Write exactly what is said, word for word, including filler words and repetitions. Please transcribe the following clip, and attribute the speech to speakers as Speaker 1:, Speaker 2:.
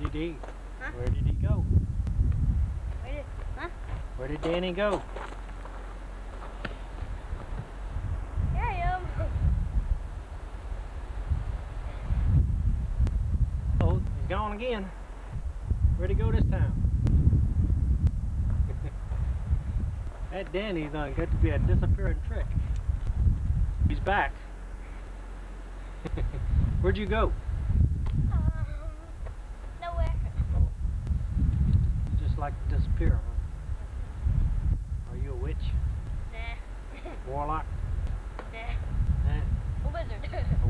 Speaker 1: did he?
Speaker 2: Huh?
Speaker 1: Where did he go?
Speaker 2: Where did, huh?
Speaker 1: Where did Danny go?
Speaker 2: Here I am.
Speaker 1: Oh, he's gone again. Where'd he go this time? That Danny's uh, got to be a disappearing trick. He's back. Where'd you go?
Speaker 2: Um, nowhere.
Speaker 1: You just like to disappear, huh? Are you a witch?
Speaker 2: Nah.
Speaker 1: Warlock?
Speaker 2: Nah.
Speaker 1: Nah.
Speaker 2: A wizard.